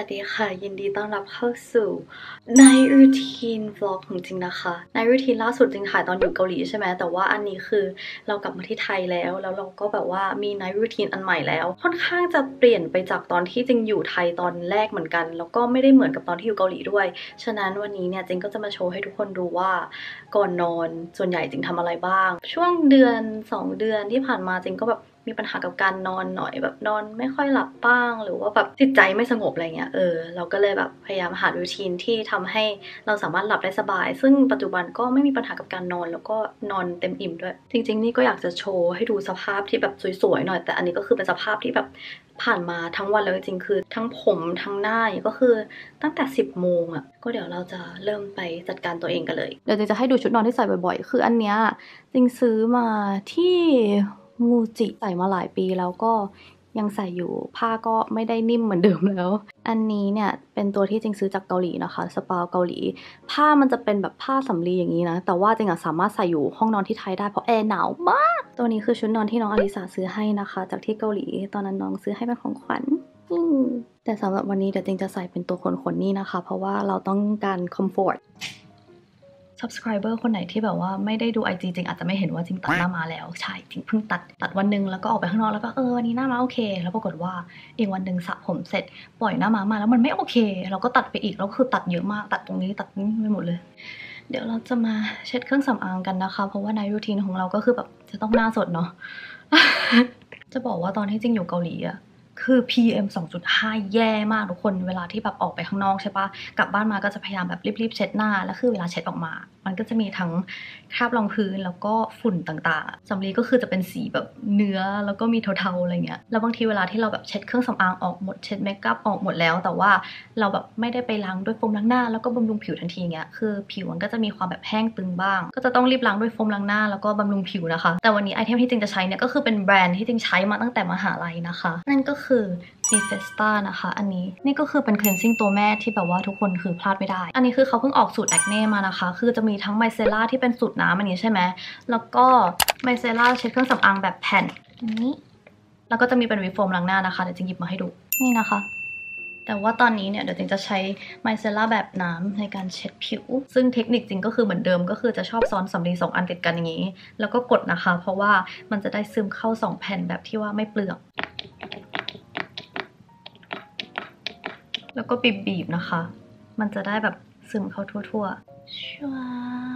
วัสดีค่ะยินดีต้อนรับเข้าสู่ Night Routine Vlog ของจริงนะคะ Night Routine ล่าสุดจริงถ่ายตอนอยู่เกาหลีใช่ไหมแต่ว่าอันนี้คือเรากลับมาที่ไทยแล้วเราก็แบบว่ามี Night Routine อันใหม่แล้วค่อนข้างจะเปลี่ยนไปจากตอนที่จริงอยู่ไทยตอนแรกเหมือนกันแล้วก็ไม่ได้เหมือนกับตอนที่อยู่เกาหลีด้วยฉะนั้นวันนี้เนี่ยจริงก็จะมาโชว์ให้ทุกคนดูว่าก่อนนอนส่วนใหญ่จริงทำอะไรบ้างช่วงเดือน2 เดือนที่ผ่านมาจริงก็แบบมีปัญหากับการนอนหน่อยแบบนอนไม่ค่อยหลับบ้างหรือว่าแบบจิตใจไม่สงบอะไรเงี้ยเราก็เลยแบบพยายามหารูทีนที่ทำให้เราสามารถหลับได้สบายซึ่งปัจจุบันก็ไม่มีปัญหากับการนอนแล้วก็นอนเต็มอิ่มด้วยจริงๆนี่ก็อยากจะโชว์ให้ดูสภาพที่แบบสวยๆหน่อยแต่อันนี้ก็คือเป็นสภาพที่แบบผ่านมาทั้งวันแล้วจริงๆคือทั้งผมทั้งหน้าก็คือตั้งแต่10 โมงอะก็เดี๋ยวเราจะเริ่มไปจัดการตัวเองกันเลยเดี๋ยวจะให้ดูชุดนอนที่ใส่บ่อยๆคืออันเนี้ยจริงซื้อมาที่มูจิใส่มาหลายปีแล้วก็ยังใส่อยู่ผ้าก็ไม่ได้นิ่มเหมือนเดิมแล้วอันนี้เนี่ยเป็นตัวที่จริงซื้อจากเกาหลีนะคะสปาเกาหลีผ้ามันจะเป็นแบบผ้าสำลีอย่างนี้นะแต่ว่าจริงสามารถใส่อยู่ห้องนอนที่ไทยได้เพราะแอร์หนาวมากตัวนี้คือชุดนอนที่น้องอลิสาซื้อให้นะคะจากที่เกาหลีตอนนั้นน้องซื้อให้เป็นของขวัญแต่สำหรับวันนี้เดี๋ยวจริงจะใส่เป็นตัวขนนี่นะคะเพราะว่าเราต้องการคอมฟอร์ตsubscriber คนไหนที่แบบว่าไม่ได้ดู IG จริงอาจจะไม่เห็นว่าจริงตัดหน้ามาแล้วใช่จริงเพิ่งตัดวันนึงแล้วก็ออกไปข้างนอกแล้วก็วันนี้หน้ามาโอเคแล้วปรากฏว่าอีกวันนึงสระผมเสร็จปล่อยหน้ามาแล้วมันไม่โอเคเราก็ตัดไปอีกแล้วคือตัดเยอะมากตัดตรงนี้ตัดนี้ไปหมดเลยเดี๋ยวเราจะมาเช็ดเครื่องสำอางกันนะคะเพราะว่าในรูทีนของเราก็คือแบบจะต้องหน้าสดเนาะ จะบอกว่าตอนที่จริงอยู่เกาหลีอะคือ PM 2.5 แย่มากทุกคนเวลาที่แบบออกไปข้างนอกใช่ปะกลับบ้านมาก็จะพยายามแบบรีบๆเช็ดหน้าแล้วคือเวลาเช็ดออกมามันก็จะมีทั้งคราบรองพื้นแล้วก็ฝุ่นต่างๆสำลีก็คือจะเป็นสีแบบเนื้อแล้วก็มีเทาๆอะไรเงี้ยแล้วบางทีเวลาที่เราแบบเช็ดเครื่องสำอางออกหมดเช็ดเมคอัพออกหมดแล้วแต่ว่าเราแบบไม่ได้ไปล้างด้วยโฟมล้างหน้าแล้วก็บำรุงผิวทันทีเงี้ยคือผิวมันก็จะมีความแบบแห้งตึงบ้างก็จะต้องรีบล้างด้วยโฟมล้างหน้าแล้วก็บำรุงผิวนะคะแต่วันนี้ไอเทมที่จริงจะใช้เนี่ยก็คือเป็นแบรนด์ที่จริงใช้มาตั้งแต่มหาลัยนะคะนั่นก็คือ Bifesta นะคะอันนี้นี่ก็คือเป็น cleansing ตัวแม่ที่แบบว่าทุกคนคือพลาดไม่ได้อันนี้คือเขาเพิ่งออกสูตรแอคเน่มานะคะคือจะมีทั้งไมเซล่าที่เป็นสูตรน้ำอันนี้ใช่ไหมแล้วก็ไมเซล่าเช็ดเครื่องสำอางแบบแผ่นอันนี้แล้วก็จะมีเป็นวิโฟมล้างหน้านะคะเดี๋ยวจริงหยิบมาให้ดูนี่นะคะแต่ว่าตอนนี้เนี่ยเดี๋ยวจริงจะใช้ไมเซล่าแบบน้ำในการเช็ดผิวซึ่งเทคนิคจริงก็คือเหมือนเดิมก็คือจะชอบซ้อนสำลี2 อันติดกันอย่างนี้แล้วก็กดนะคะเพราะว่ามันจะได้ซึมเข้า2 แผ่นแบบที่ว่าไม่เปลืองแล้วก็บีบๆนะคะมันจะได้แบบซึมเข้าทั่วๆชัว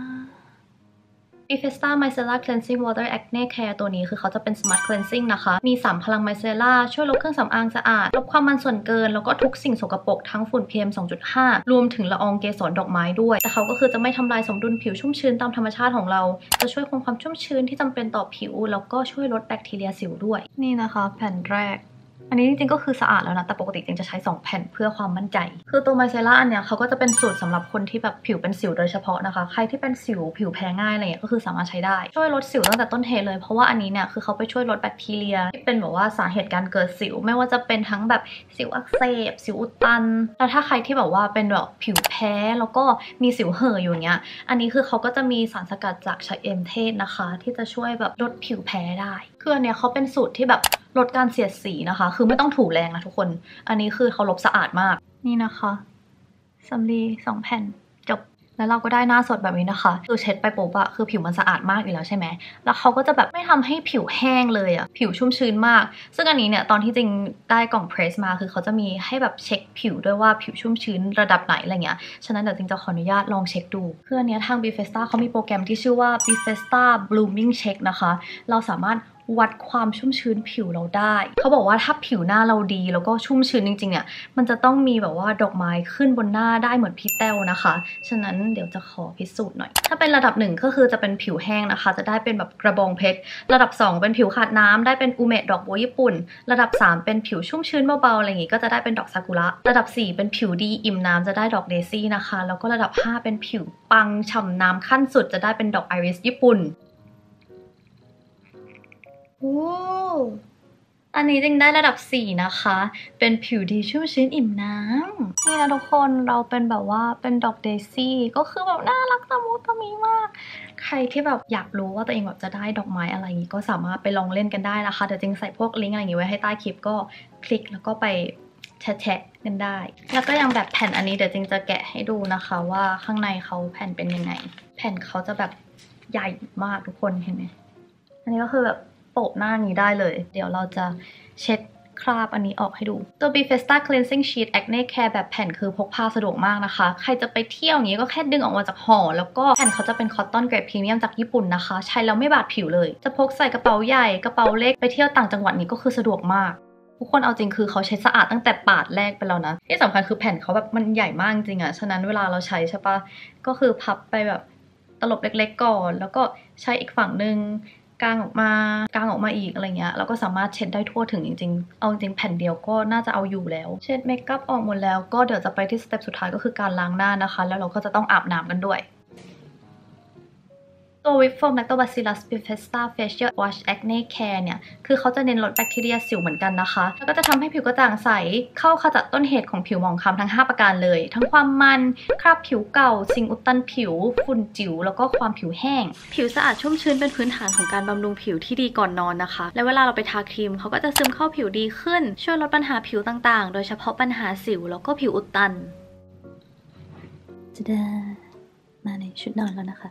Bifesta Micellar Cleansing Water Acne Care ตัวนี้คือเขาจะเป็น Smart Cleansing นะคะมี3 พลังไมเซล่าช่วยลดเครื่องสำอางสะอาดลดความมันส่วนเกินแล้วก็ทุกสิ่งสกปรกทั้งฝุ่น PM 2.5 รวมถึงละอองเกสรดอกไม้ด้วยแต่เขาก็คือจะไม่ทำลายสมดุลผิวชุ่มชื้นตามธรรมชาติของเราจะช่วยคงความชุ่มชื้นที่จำเป็นต่อผิวแล้วก็ช่วยลดแบคทีเรียสิวด้วยนี่นะคะแผ่นแรกอันนี้จริงๆก็คือสะอาดแล้วนะแต่ปกติจริงจะใช้2 แผ่นเพื่อความมั่นใจคือตัวไมเซล่าอันเนี้ยเขาก็จะเป็นสูตรสำหรับคนที่แบบผิวเป็นสิวโดยเฉพาะนะคะใครที่เป็นสิวผิวแพ้ง่ายอะไรเงี้ยก็คือสามารถใช้ได้ช่วยลดสิวตั้งแต่ต้นเหตุเลยเพราะว่าอันนี้เนี่ยคือเขาไปช่วยลดแบคทีเรียที่เป็นแบบว่าสาเหตุการเกิดสิวไม่ว่าจะเป็นทั้งแบบสิวอักเสบสิวอุดตันแล้วถ้าใครที่แบบว่าเป็นแบบผิวแพ้แล้วก็มีสิวเห่ออยู่เงี้ยอันนี้คือเขาก็จะมีสารสกัดจากชะเอมเทศนะคะที่จะช่วยแบบลดผิวแพ้ได้คืออันเนี้ยเขาเป็นสูตรที่แบบลดการเสียดสีนะคะคือไม่ต้องถูแรงนะทุกคนอันนี้คือเขาลบสะอาดมากนี่นะคะสำลี2 แผ่นจบแล้วเราก็ได้หน้าสดแบบนี้นะคะคือเช็ดไปปุ๊บอะคือผิวมันสะอาดมากอยู่แล้วใช่ไหมแล้วเขาก็จะแบบไม่ทำให้ผิวแห้งเลยอะผิวชุ่มชื้นมากซึ่งอันนี้เนี่ยตอนที่จริงได้กล่องเพรสมาคือเขาจะมีให้แบบเช็คผิวด้วยว่าผิวชุ่มชื้นระดับไหนอะไรเงี้ยฉะนั้นเดี๋ยวจริงจะขออนุญาตลองเช็คดูคืออันนี้ทาง Bifesta เขามีโปรแกรมที่ชื่อว่า Bifesta Blooming Check นะคะเราสามารถวัดความชุ่มชื้นผิวเราได้เขาบอกว่าถ้าผิวหน้าเราดีแล้วก็ชุ่มชื้นจริงๆเนี่ยมันจะต้องมีแบบว่าดอกไม้ขึ้นบนหน้าได้เหมือนพี่แต้วนะคะฉะนั้นเดี๋ยวจะขอพิสูจน์หน่อยถ้าเป็นระดับ1ก็คือจะเป็นผิวแห้งนะคะจะได้เป็นแบบกระบองเพชรระดับ2เป็นผิวขาดน้ำได้เป็นอูเมะดอกบัวญี่ปุ่นระดับ3เป็นผิวชุ่มชื้นเบาๆอะไรอย่างงี้ก็จะได้เป็นดอกซากุระระดับ4เป็นผิวดีอิ่มน้ำจะได้ดอกเดซี่นะคะแล้วก็ระดับ5เป็นผิวปังฉ่ำน้ำขั้นสุดจะได้เป็นดอกไอริสญี่ปุ่นโอ้อันนี้จริงได้ระดับ4นะคะเป็นผิวดีชุ่มชื้นอิ่มน้ำนี่นะทุกคนเราเป็นแบบว่าเป็นดอกเดซี่ก็คือแบบน่ารักตะมุตะมิมากใครที่แบบอยากรู้ว่าตัวเองแบบจะได้ดอกไม้อะไรอย่างนี้ก็สามารถไปลองเล่นกันได้นะคะเดี๋ยวจริงใส่พวกลิงก์อะไรอย่างนี้ไว้ให้ใต้คลิปก็คลิกแล้วก็ไปแชะๆกันได้แล้วก็ยังแบบแผ่นอันนี้เดี๋ยวจริงจะแกะให้ดูนะคะว่าข้างในเขาแผ่นเป็นยังไงแผ่นเขาจะแบบใหญ่มากทุกคนเห็นไหมอันนี้ก็คือแบบโปะหน้านี้ได้เลยเดี๋ยวเราจะเช็ดคราบอันนี้ออกให้ดูตัว Bethesda Cleansing Sheet Acne Care แบบแผ่นคือพกพาสะดวกมากนะคะใครจะไปเที่ยวอย่างนี้ก็แค่ดึงออกมาจากห่อแล้วก็แผ่นเขาจะเป็นคอตตอนเกรดพรีเมียมจากญี่ปุ่นนะคะใช้แล้วไม่บาดผิวเลยจะพกใส่กระเป๋าใหญ่กระเป๋าเล็กไปเที่ยวต่างจังหวัดนี้ก็คือสะดวกมากทุกคนเอาจริงคือเขาใช้สะอาดตั้งแต่ปาดแรกไปแล้วนะที่สำคัญคือแผ่นเขาแบบมันใหญ่มากจริงอะฉะนั้นเวลาเราใช้ใช่ปะก็คือพับไปแบบตลบเล็กๆก่อนแล้วก็ใช้อีกฝั่งนึงกางออกมาอีกอะไรเงี้ยแล้วก็สามารถเช็ดได้ทั่วถึงจริงๆเอาจริงแผ่นเดียวก็น่าจะเอาอยู่แล้วเช็ดเมคอัพออกหมดแล้วก็เดี๋ยวจะไปที่สเต็ปสุดท้ายก็คือการล้างหน้านะคะแล้วเราก็จะต้องอาบน้ำกันด้วยตัว Whip Foam Lactobacillus Bethesda Facial Wash Acne Care เนี่ยคือเขาจะเน้นลดแบคทีเรียสิวเหมือนกันนะคะแล้วก็จะทำให้ผิวกระจ่างใสเข้าขจัดต้นเหตุของผิวหมองคล้ำทั้ง5ประการเลยทั้งความมันคราบผิวเก่าสิ่งอุดตันผิวฝุ่นจิ๋วแล้วก็ความผิวแห้งผิวสะอาดชุ่มชื้นเป็นพื้นฐานของการบำรุงผิวที่ดีก่อนนอนนะคะและเวลาเราไปทาครีมเขาก็จะซึมเข้าผิวดีขึ้นช่วยลดปัญหาผิวต่างๆโดยเฉพาะปัญหาสิวแล้วก็ผิวอุดตันจะได้มาในชุดนอนแล้วนะคะ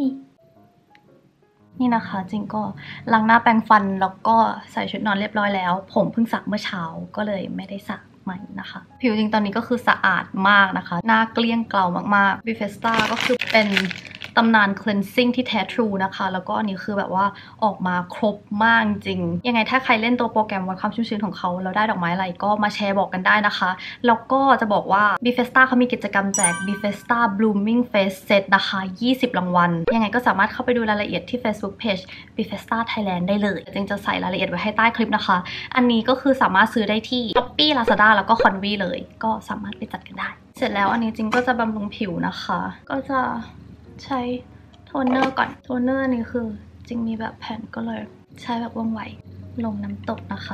นี่นะคะจริงก็ล้างหน้าแปรงฟันแล้วก็ใส่ชุดนอนเรียบร้อยแล้วผมเพิ่งสระเมื่อเช้าก็เลยไม่ได้สระใหม่นะคะผิวจริงตอนนี้ก็คือสะอาดมากนะคะหน้าเกลี้ยงเกลามากๆ Bethesda ก็คือเป็นตำนาน cleansing ที่แท้ทรูนะคะแล้วก็อันนี้คือแบบว่าออกมาครบมากจริงยังไงถ้าใครเล่นตัวโปรแกรมวัดความชุ่มชื้นของเขาแล้วได้ดอกไม้อะไรก็มาแชร์บอกกันได้นะคะแล้วก็จะบอกว่า Bethesda เขามีกิจกรรมแจก Bethesda Blooming Face Set นะคะ20รางวัลยังไงก็สามารถเข้าไปดูรายละเอียดที่ Facebook Page Bethesda Thailand ได้เลยจริงจะใส่รายละเอียดไว้ให้ใต้คลิปนะคะอันนี้ก็คือสามารถซื้อได้ที่ Shopee Lazada แล้วก็ Konvi เลยก็สามารถไปจัดกันได้เสร็จแล้วอันนี้จริงก็จะบำรุงผิวนะคะก็จะใช้โทนเนอร์ก่อนโทนเนอร์นี่คือจริงมีแบบแผ่นก็เลยใช้แบบว่องไวลงน้ำตกนะคะ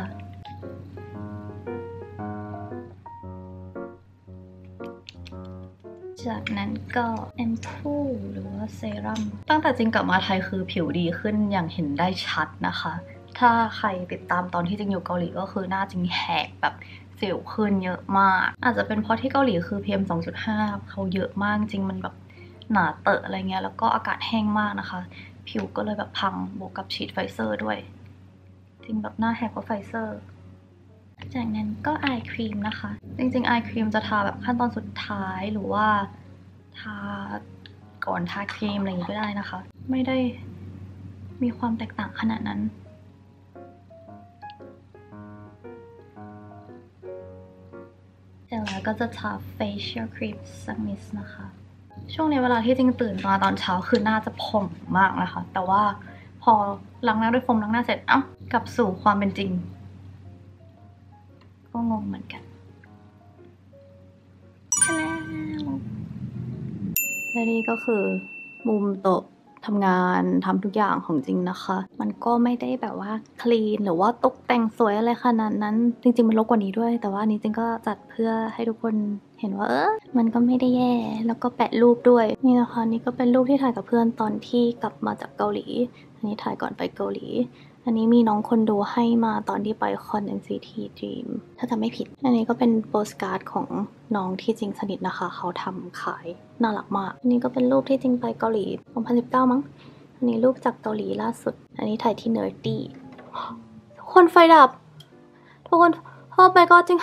จากนั้นก็แอมพูหรือว่าเซรั่มตั้งแต่จริงกลับมาไทยคือผิวดีขึ้นอย่างเห็นได้ชัดนะคะถ้าใครติดตามตอนที่จริงอยู่เกาหลีก็คือหน้าจริงแหกแบบสิวขึ้นเยอะมากอาจจะเป็นเพราะที่เกาหลีคือ PM 2.5 เขาเยอะมากจริงมันแบบหนาเตอะอะไรเงี้ยแล้วก็อากาศแห้งมากนะคะผิวก็เลยแบบพังบวกกับฉีดไฟเซอร์ด้วยจริงแบบหน้าแหกกว่าไฟเซอร์จากนั้นก็อายครีมนะคะจริงๆอายครีมจะทาแบบขั้นตอนสุดท้ายหรือว่าทาก่อนทาครีมอะไรอย่างนี้ก็ได้นะคะไม่ได้มีความแตกต่างขนาดนั้นเสร็จแล้วก็จะทา facial cream สักนิดนะคะช่วงนี้เวลาที่จริงตื่นมาตอนเช้าคือหน้าจะผ่องมากนะคะแต่ว่าพอล้างหน้าด้วยโฟมล้างหน้าเสร็จกลับสู่ความเป็นจริงก็งงเหมือนกันใช่แล้วและนี่ก็คือมุมโต๊ะทำงานทำทุกอย่างของจริงนะคะมันก็ไม่ได้แบบว่าคลีนหรือว่าตกแต่งสวยอะไรขนาดนั้นจริงๆมันรกกว่านี้ด้วยแต่ว่านี้จริงก็จัดเพื่อให้ทุกคนเห็นว่ามันก็ไม่ได้แย่แล้วก็แปะรูปด้วยนี่นะคะนี่ก็เป็นรูปที่ถ่ายกับเพื่อนตอนที่กลับมาจากเกาหลีอันนี้ถ่ายก่อนไปเกาหลีอันนี้มีน้องคนดูให้มาตอนที่ไปคอน NCT Dream ถ้าจำไม่ผิดอันนี้ก็เป็นโปสการ์ดของน้องที่จริงสนิทนะคะเขาทำขายน่ารักมากอันนี้ก็เป็นรูปที่จริงไปเกาหลี2019มั้งอันนี้รูปจากเกาหลีล่าสุดอันนี้ถ่ายที่ Nerdy ทุกคนไฟดับทุกคนพ่อไปก็จริง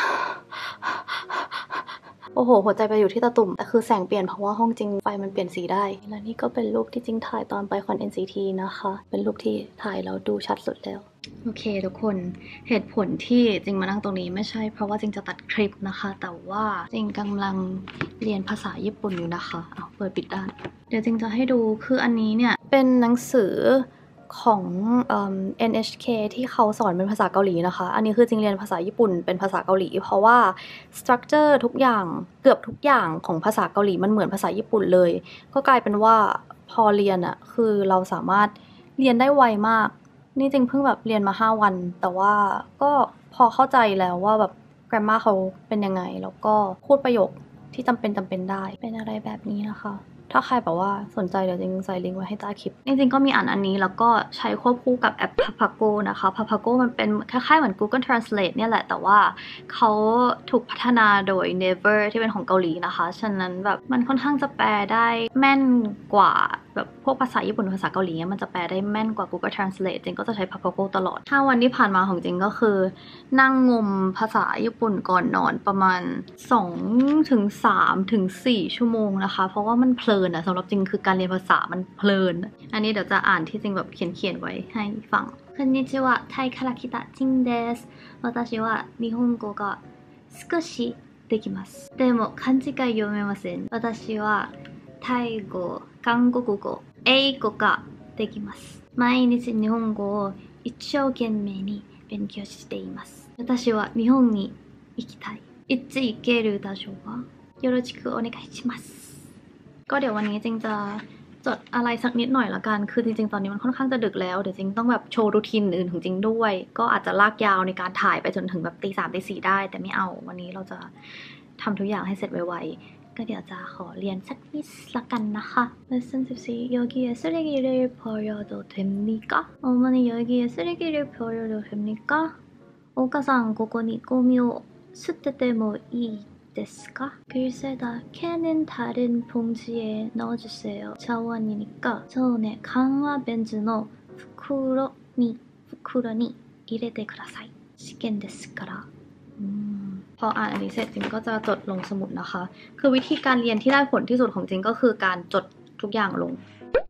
โอ้โหหัวใจไปอยู่ที่ตาตุ่มแต่คือแสงเปลี่ยนเพราะว่าห้องจริงไฟมันเปลี่ยนสีได้และนี่ก็เป็นรูปที่จริงถ่ายตอนไปคอน NCT นะคะเป็นรูปที่ถ่ายแล้วดูชัดสุดแล้วโอเคทุกคนเหตุผลที่จริงมานั่งตรงนี้ไม่ใช่เพราะว่าจริงจะตัดคลิปนะคะแต่ว่าจริงกำลังเรียนภาษาญี่ปุ่นอยู่นะคะเปิดปิดด้านเดี๋ยวจริงจะให้ดูคืออันนี้เนี่ยเป็นหนังสือของ NHK ที่เขาสอนเป็นภาษาเกาหลีนะคะอันนี้คือจริงเรียนภาษาญี่ปุ่นเป็นภาษาเกาหลีเพราะว่า structure ทุกอย่างเกือบทุกอย่างของภาษาเกาหลีมันเหมือนภาษาญี่ปุ่นเลยก็กลายเป็นว่าพอเรียนคือเราสามารถเรียนได้ไวมากนี่จริงเพิ่งแบบเรียนมา5 วันแต่ว่าก็พอเข้าใจแล้วว่าแบบ grammar เขาเป็นยังไงแล้วก็พูดประโยคที่จำเป็นได้เป็นอะไรแบบนี้นะคะถ้าใครแบบว่าสนใจเดี๋ยวจริงใส่ลิงก์ไว้ให้ใต้คลิปจริงๆก็มีอ่านอันนี้แล้วก็ใช้ควบคู่กับแอป Papago นะคะ Papago มันเป็นคล้ายๆเหมือน Google Translate เนี่ยแหละแต่ว่าเขาถูกพัฒนาโดย Naver ที่เป็นของเกาหลีนะคะฉะนั้นแบบมันค่อนข้างจะแปลได้แม่นกว่าแบบพวกภาษาญี่ปุ่นภาษาเกาหลีมันจะแปลได้แม่นกว่า Google Translate จริงก็จะใช้ Papago ตลอด5 วันที่ผ่านมาของจริงก็คือนั่งงมภาษาญี่ปุ่นก่อนนอนประมาณ2 ถึง 3 ถึง 4 ชั่วโมงนะคะเพราะว่ามันเพลินอะสำหรับจริงคือการเรียนภาษามันเพลินอันนี้เดี๋ยวจะอ่านที่จริงแบบเขียนไว้ให้ฟังこんにちはタイから来たジンです私は日本語が少しできますでも漢字が読めません私はタイ語韓国語英語ができます毎日日本語を一生懸命に勉強しています私は日本に行きたいいつ行けるでしょうかよろしくお願いしますก็เดี๋ยววันนี้จริงจะจดอะไรสักนิดหน่อยละกันคือจริงๆตอนนี้มันค่อนข้างจะดึกแล้วเดี๋ยวจริงต้องแบบโชว์รูทีนอื่นของจริงด้วยก็อาจจะลากยาวในการถ่ายไปจนถึงแบบตี 3 ตี 4ได้แต่ไม่เอาวันนี้เราจะทำทุกอย่างให้เสร็จไวๆก็เดี๋ยวจะขอเรียนสักนิดละกันนะคะ Lesson 14 여기에 쓰레기를 버려도 됩니까? 어머니 여기에 쓰레기를 버려도 됩니까? 오가상 고고니 꼬미오 쓰떼떼모 이ですか? 글쎄다 캔은 다른 봉지에 넣어주세요. 자원이니까 저는 강화 벤즈노袋に入れてください. 시간ですから. พออ่านอันนี้เสร็จจริงก็จะจดลงสมุดนะคะคือวิธีการเรียนที่ได้ผลที่สุดของจริงก็คือการจดทุกอย่างลง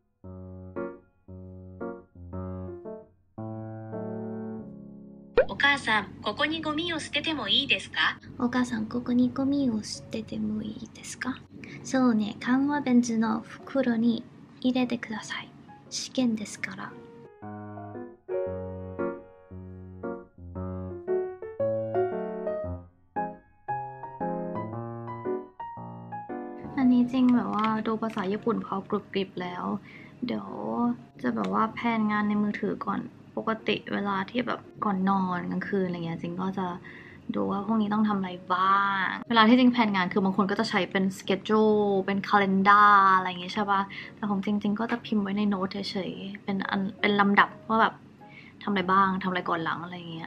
お母さん、ここにゴミを捨ててもいいですか？ お母さん、ここにゴミを捨ててもいいですか？そうね、缶はベンズの袋に入れてください。試験ですから。อันนี้จริงแบบว่าดูภาษาญี่ปุ่นพอกรุบกริบแล้วเดี๋ยวจะแบบว่าแพลนงานในมือถือก่อนปกติเวลาที่แบบก่อนนอนกลางคืนอะไรเงี้ยจริงก็จะดูว่าพรุ่งนี้ต้องทำอะไรบ้างเวลาที่จริงแพลนงานคือบางคนก็จะใช้เป็น schedule เป็น calendar อะไรอย่างเงี้ยใช่ปะแต่ของจริงๆก็จะพิมพ์ไว้ในโน้ตเฉยๆเป็นลำดับว่าแบบทำอะไรบ้างทำอะไรก่อนหลังอะไรเงี้ย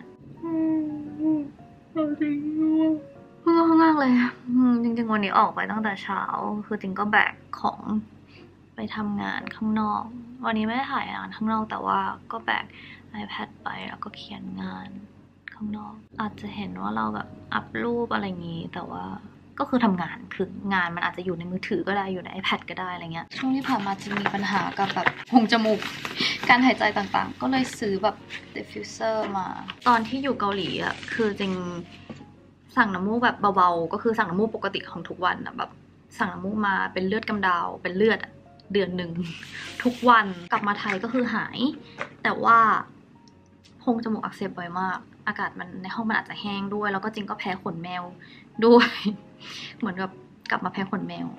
ง่วงมากเลยจริงๆวันนี้ออกไปตั้งแต่เช้าคือจริงก็แบกของไปทำงานข้างนอกวันนี้ไม่ได้ถ่ายงานข้างนอกแต่ว่าก็แบก iPad ไปแล้วก็เขียนงานข้างนอกอาจจะเห็นว่าเราแบบอัพรูปอะไรอย่างงี้แต่ว่าก็คือทำงานคืองานมันอาจจะอยู่ในมือถือก็ได้อยู่ใน iPad ก็ได้อะไรเงี้ยช่วงที่ผ่านมาจะมีปัญหากับแบบโพรงจมูกการหายใจต่างๆก็เลยซื้อแบบ diffuser มาตอนที่อยู่เกาหลีอ่ะคือจริงสั่งน้ำมูกแบบเบาๆก็คือสั่งน้ำมูกปกติของทุกวันอะแบบสั่งน้ำมูกมาเป็นเลือดกำเดาเป็นเลือดเดือนหนึ่งทุกวันกลับมาไทยก็คือหายแต่ว่าโพรงจมูกอักเสบบ่อยมากอากาศมันในห้องมันอาจจะแห้งด้วยแล้วก็จริงก็แพ้ขนแมวด้วยเหมือนกับกลับมาแพ้ขนแมว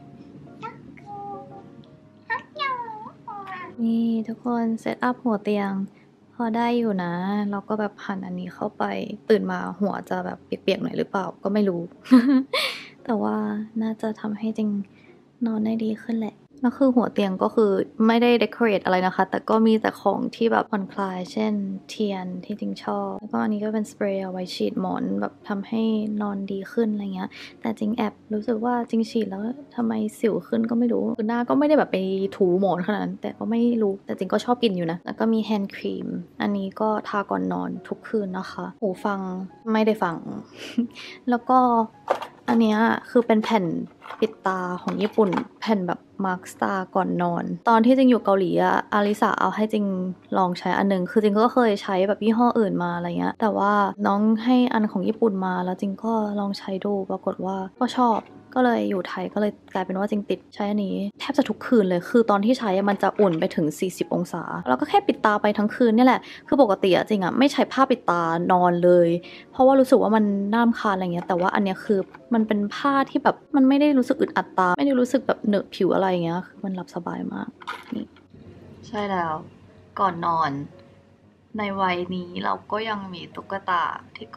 นี่ทุกคนเซตอัพหัวเตียงพอได้อยู่นะเราก็แบบหันอันนี้เข้าไปตื่นมาหัวจะแบบเปียกๆหน่อยหรือเปล่าก็ไม่รู้ แต่ว่าน่าจะทำให้จริงนอนได้ดีขึ้นแหละแล้วคือหัวเตียงก็คือไม่ได้เดคอเรทอะไรนะคะแต่ก็มีแต่ของที่แบบผ่อนคลายเช่นเทียนที่จริงชอบแล้วก็อันนี้ก็เป็นสเปรย์เอาไว้ฉีดหมอนแบบทำให้นอนดีขึ้นอะไรเงี้ยแต่จริงแอบรู้สึกว่าจริงฉีดแล้วทำไมสิวขึ้นก็ไม่รู้คือหน้าก็ไม่ได้แบบไปถูหมอนขนาดนั้นแต่ก็ไม่รู้แต่จริงก็ชอบกินอยู่นะแล้วก็มีแฮนด์ครีมอันนี้ก็ทาก่อนนอนทุกคืนนะคะหูฟังไม่ได้ฟัง แล้วก็อันเนี้ยคือเป็นแผ่นปิดตาของญี่ปุ่นแผ่นแบบมาร์คสตาร์ก่อนนอนตอนที่จริงอยู่เกาหลีอะอาริสาเอาให้จริงลองใช้อันนึงคือจริงก็เคยใช้แบบยี่ห้ออื่นมาอะไรเงี้ยแต่ว่าน้องให้อันของญี่ปุ่นมาแล้วจริงก็ลองใช้ดูปรากฏว่าก็ชอบก็เลยอยู่ไทยก็เลยกลายเป็นว่าจริงติดใช้อันนี้แทบจะทุกคืนเลยคือตอนที่ใช้มันจะอุ่นไปถึง40องศาแล้วก็แค่ปิดตาไปทั้งคืนนี่แหละคือปกติอะจริงอะไม่ใช้ผ้าปิดตานอนเลยเพราะว่ารู้สึกว่ามันน่ารำคาญอะไรเงี้ยแต่ว่าอันเนี้ยคือมันเป็นผ้าที่แบบมันไม่ได้รู้สึกอึดอัดตาไม่ได้รู้สึกแบบเหนอะผิวอะไรเงี้ยคือมันหลับสบายมากนี่ใช่แล้วก่อนนอนในวัยนี้เราก็ยังมีตุ๊กตาที่กอด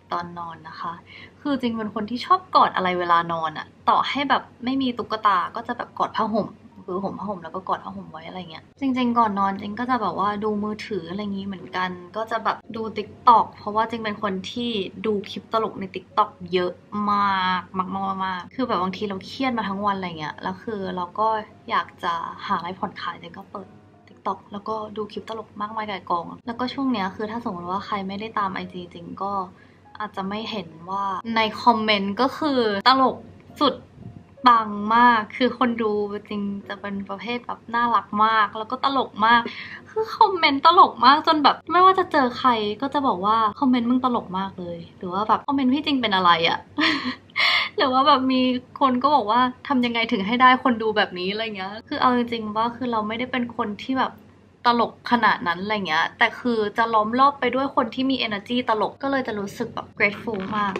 ตอนนอนนะคะคือจริงเป็นคนที่ชอบกอดอะไรเวลานอนอะต่อให้แบบไม่มีตุ๊กตาก็จะแบบกอดผ้าห่มคือห่มผ้าห่มแล้วก็กอดผ้าห่มไว้อะไรเงี้ยจริงๆก่อนนอนจริงก็จะแบบว่าดูมือถืออะไรงี้เหมือนกันก็จะแบบดู TikTok เพราะว่าจริงเป็นคนที่ดูคลิปตลกใน TikTok เยอะมากมากคือแบบบางทีเราเครียดมาทั้งวันอะไรเงี้ยแล้วคือเราก็อยากจะหาอะไรผ่อนคลายจริงก็เปิดTikTok แล้วก็ดูคลิปตลกมากมายก่ายกองแล้วก็ช่วงเนี้ยคือถ้าสมมติว่าใครไม่ได้ตาม IG จริงก็อาจจะไม่เห็นว่าในคอมเมนต์ก็คือตลกสุดปังมากคือคนดูจริงจะเป็นประเภทแบบน่ารักมากแล้วก็ตลกมากคือคอมเมนต์ตลกมากจนแบบไม่ว่าจะเจอใครก็จะบอกว่าคอมเมนต์มึงตลกมากเลยหรือว่าแบบคอมเมนต์พี่จริงเป็นอะไรอะ หรือว่าแบบมีคนก็บอกว่าทำยังไงถึงให้ได้คนดูแบบนี้อะไรเงี้ยคือเอาจริงๆว่าคือเราไม่ได้เป็นคนที่แบบตลกขนาดนั้นอะไรเงี้ยแต่คือจะล้อมรอบไปด้วยคนที่มี energy ตลกก็เลยจะรู้สึกแบบ grateful มาก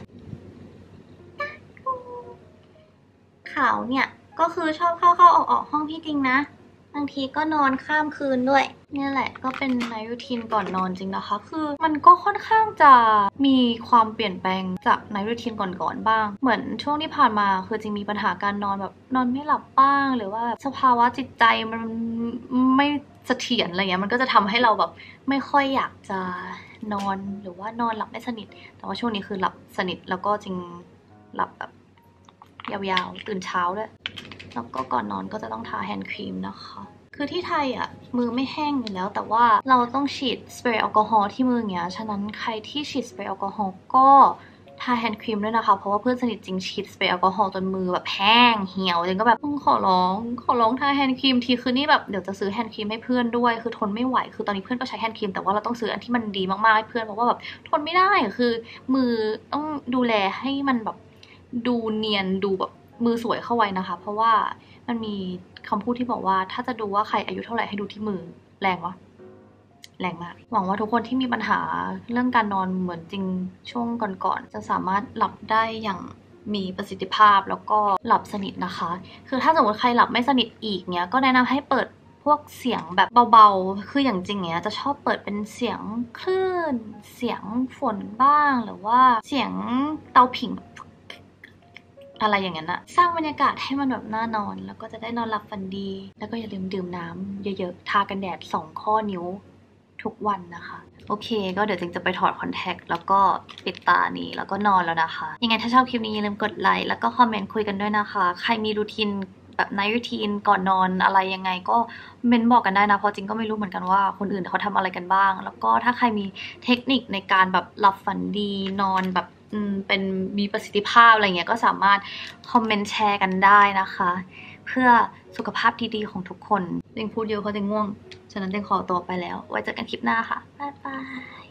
ขาวเนี่ยก็คือชอบเข้าออกห้องพี่จริงนะบางทีก็นอนข้ามคืนด้วยเนี่ยแหละก็เป็นไนท์รูทีนก่อนนอนจริงนะคะคือมันก็ค่อนข้างจะมีความเปลี่ยนแปลงจากไนท์รูทีนก่อนๆบ้างเหมือนช่วงที่ผ่านมาคือจริงมีปัญหาการนอนแบบนอนไม่หลับบ้างหรือว่าสภาวะจิตใจมันไม่เสถียรอะไรเงี้ยมันก็จะทำให้เราแบบไม่ค่อยอยากจะนอนหรือว่านอนหลับไม่สนิทแต่ว่าช่วงนี้คือหลับสนิทแล้วก็จริงหลับแบบยาวๆตื่นเช้าด้วยแล้วก็ก่อนนอนก็จะต้องทาแฮนด์ครีมนะคะคือที่ไทยอ่ะมือไม่แห้งอยู่แล้วแต่ว่าเราต้องฉีดสเปรย์แอลกอฮอล์ที่มืออย่างเงี้ยฉะนั้นใครที่ฉีดสเปรย์แอลกอฮอล์ก็ทาแฮนด์ครีมด้วยนะคะเพราะว่าเพื่อนสนิทจริงฉีดสเปรย์แอลกอฮอล์จนมือแบบแห้งเหี่ยวจริงก็แบบขอร้องทาแฮนด์ครีมทีคือนี่แบบเดี๋ยวจะซื้อแฮนด์ครีมให้เพื่อนด้วยคือทนไม่ไหวคือตอนนี้เพื่อนก็ใช้แฮนด์ครีมแต่ว่าเราต้องซื้ออันที่มันดีมากๆให้เพื่อนเพราะว่าแบบทนไม่ได้คือมือต้องดูแลให้มันแบบดูเนียนดูแบบมือสวยเข้าไว้นะคะเพราะว่ามันมีคำพูดที่บอกว่าถ้าจะดูว่าใครอายุเท่าไหร่ให้ดูที่มือแรงวะแรงมากหวังว่าทุกคนที่มีปัญหาเรื่องการนอนเหมือนจริงช่วงก่อนๆจะสามารถหลับได้อย่างมีประสิทธิภาพแล้วก็หลับสนิทนะคะคือถ้าสมมติใครหลับไม่สนิทอีกเนี้ยก็แนะนำให้เปิดพวกเสียงแบบเบาๆคืออย่างจริงเนี้ยจะชอบเปิดเป็นเสียงคลื่นเสียงฝนบ้างหรือว่าเสียงเตาผิงอะไรอย่างนั้นอะสร้างบรรยากาศให้มันแบบน่านอนแล้วก็จะได้นอนหลับฝันดีแล้วก็อย่าลืมดื่มน้ำเยอะๆทากันแดด2 ข้อนิ้วทุกวันนะคะโอเคก็เดี๋ยวจิงจะไปถอดคอนแทคแล้วก็ปิดตานี้แล้วก็นอนแล้วนะคะยังไงถ้าชอบคลิปนี้อย่าลืมกดไลค์แล้วก็คอมเมนต์คุยกันด้วยนะคะใครมีรูทีนแบบไนท์รูทีนก่อนนอนอะไรยังไงก็เมนบอกกันได้นะเพราะจริงก็ไม่รู้เหมือนกันว่าคนอื่นเขาทำอะไรกันบ้างแล้วก็ถ้าใครมีเทคนิคในการแบบหลับฝันดีนอนแบบเป็นมีประสิทธิภาพอะไรเงี้ยก็สามารถคอมเมนต์แชร์กันได้นะคะเพื่อสุขภาพดีๆของทุกคนจิงพูดเยอะเพราะจิงง่วงฉะนั้นจิงขอตัวไปแล้วไว้เจอกันคลิปหน้าค่ะบ๊ายบาย